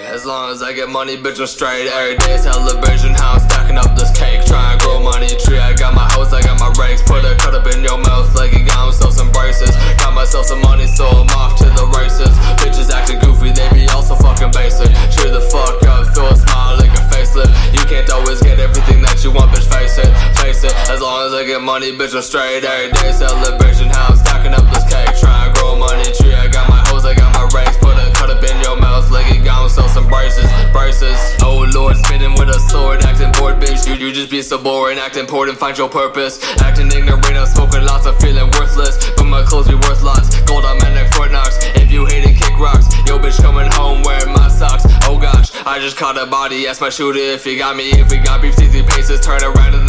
As long as I get money, bitch, I'm straight. Every day celebration, how I'm stacking up this cake. Try and grow money tree. I got my house, I got my rakes. Put a cut up in your mouth like you got myself some braces. Got myself some money, so I'm off to the races. Bitches acting goofy, they be also fucking basic. Cheer the fuck up, throw a smile like a facelift. You can't always get everything that you want, bitch, face it, face it. As long as I get money, bitch, I'm straight. Every day celebration, how I'm stacking up this cake. Try and grow money tree. I got my hoes, I got my rakes. Put a cut up in your mouth like you got myself some braces. Oh lord, spitting with a sword, acting bored, bitch. You just be so boring, acting poor and find your purpose. Acting ignorant, I'm smoking lots, I'm feeling worthless. But my clothes be worth lots, gold on my neck, Fort Knox. If you hate it, kick rocks. Yo bitch coming home wearing my socks. Oh gosh, I just caught a body, ask my shooter if he got me. If we got beef, easy paces, turn around and